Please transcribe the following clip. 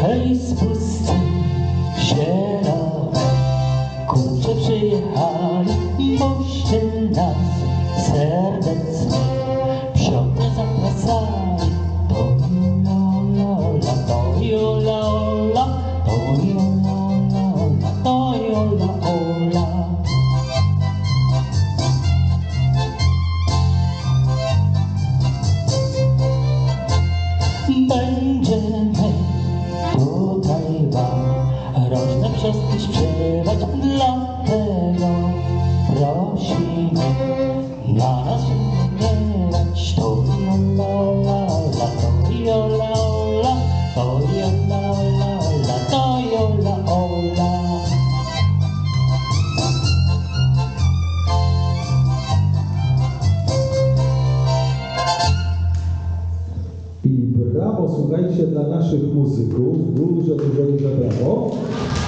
Hej, z pustyni zielonej kurcze przyjechali, boście nas serdecznie psione zapraszali. To jola, to jola, ola, to jola, ola, to jola, ola. Będziemy tutaj wam roczne piosenki śpiewać, dlatego prosimy na nas nie gniewać. To jola, ola, to jola, ola, to jola, ola, to jola, ola. I brawo, słuchajcie, dla naszych muzyków. Duże brawo.